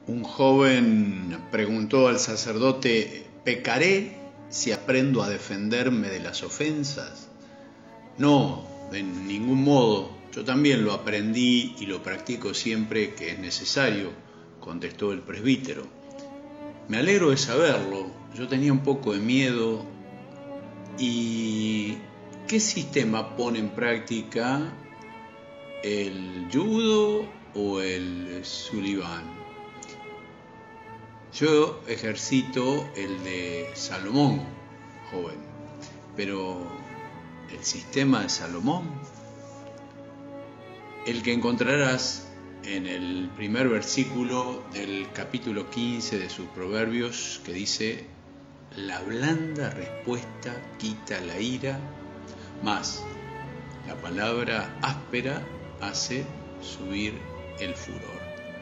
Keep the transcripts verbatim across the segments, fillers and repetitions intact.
Un joven preguntó al sacerdote: ¿pecaré si aprendo a defenderme de las ofensas? No, de ningún modo. Yo también lo aprendí y lo practico siempre que es necesario, contestó el presbítero. Me alegro de saberlo. Yo tenía un poco de miedo. ¿Y qué sistema pone en práctica, el judo o el sullivan? Yo ejercito el de Salomón, joven, pero el sistema de Salomón, el que encontrarás en el primer versículo del capítulo quince de sus Proverbios, que dice: la blanda respuesta quita la ira, mas la palabra áspera hace subir el furor.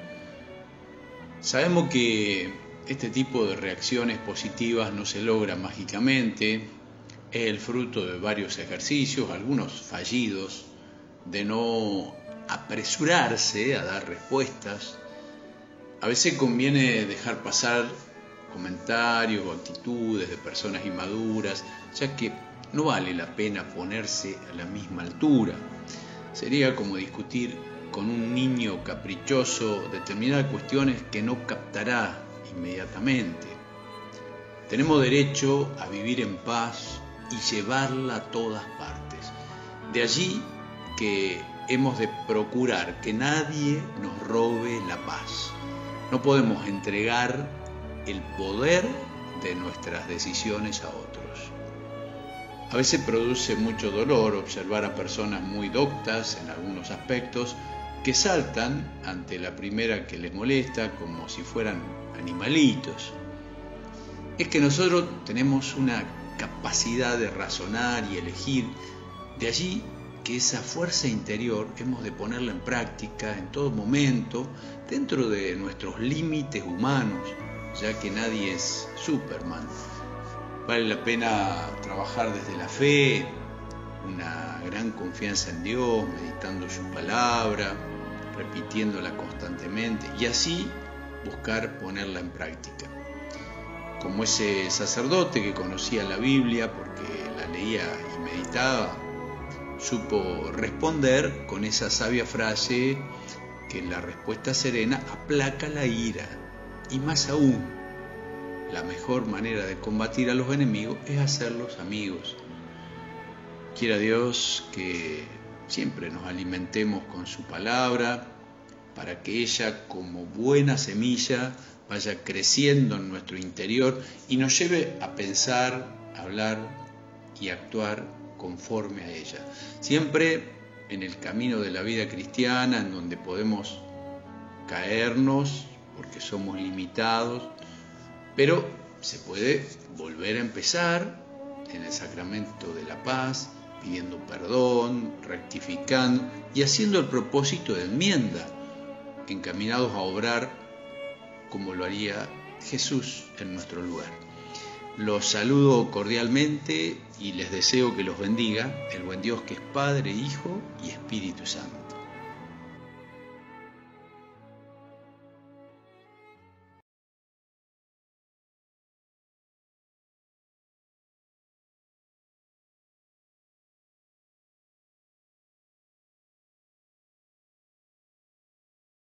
Sabemos que este tipo de reacciones positivas no se logra mágicamente, es el fruto de varios ejercicios, algunos fallidos, de no apresurarse a dar respuestas. A veces conviene dejar pasar comentarios o actitudes de personas inmaduras, ya que no vale la pena ponerse a la misma altura. Sería como discutir con un niño caprichoso determinadas cuestiones que no captará inmediatamente. Tenemos derecho a vivir en paz y llevarla a todas partes. De allí que hemos de procurar que nadie nos robe la paz. No podemos entregar el poder de nuestras decisiones a otros. A veces produce mucho dolor observar a personas muy doctas en algunos aspectos que saltan ante la primera que les molesta como si fueran animalitos. Es que nosotros tenemos una capacidad de razonar y elegir, de allí que esa fuerza interior hemos de ponerla en práctica en todo momento, dentro de nuestros límites humanos, ya que nadie es Superman. Vale la pena trabajar desde la fe, una gran confianza en Dios, meditando su palabra, repitiéndola constantemente y así buscar ponerla en práctica. Como ese sacerdote que conocía la Biblia porque la leía y meditaba, supo responder con esa sabia frase que la respuesta serena aplaca la ira, y más aún, la mejor manera de combatir a los enemigos es hacerlos amigos. Quiera Dios que siempre nos alimentemos con su palabra, para que ella, como buena semilla, vaya creciendo en nuestro interior y nos lleve a pensar, hablar y actuar conforme a ella. Siempre en el camino de la vida cristiana, en donde podemos caernos porque somos limitados, pero se puede volver a empezar en el sacramento de la paz, pidiendo perdón, rectificando y haciendo el propósito de enmienda, encaminados a obrar como lo haría Jesús en nuestro lugar. Los saludo cordialmente y les deseo que los bendiga el buen Dios, que es Padre, Hijo y Espíritu Santo.